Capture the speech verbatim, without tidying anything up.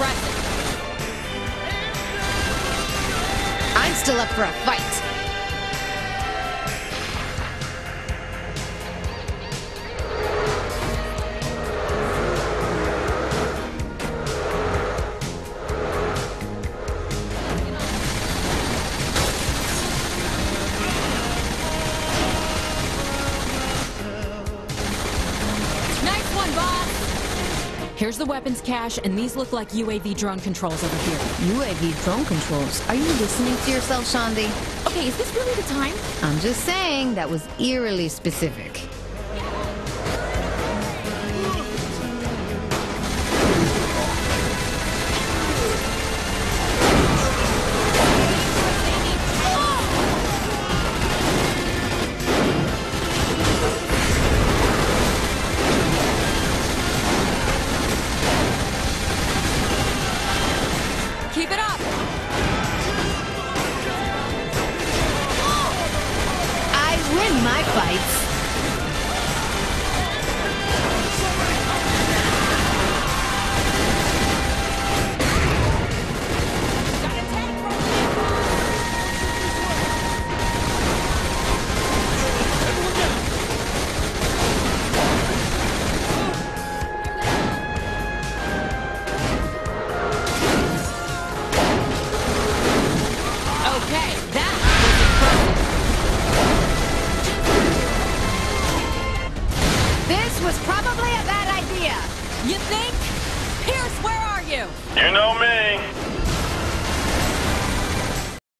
impressive. I'm still up for a fight. Nice one, boss! Here's the weapons cache, and these look like U A V drone controls over here. U A V drone controls. Are you listening to yourself, Shandi? Okay, is this really the time? I'm just saying that was eerily specific. Keep it up! I win my fights. Okay, that was impressive. This was probably a bad idea. You think? Pierce, where are you? You know me.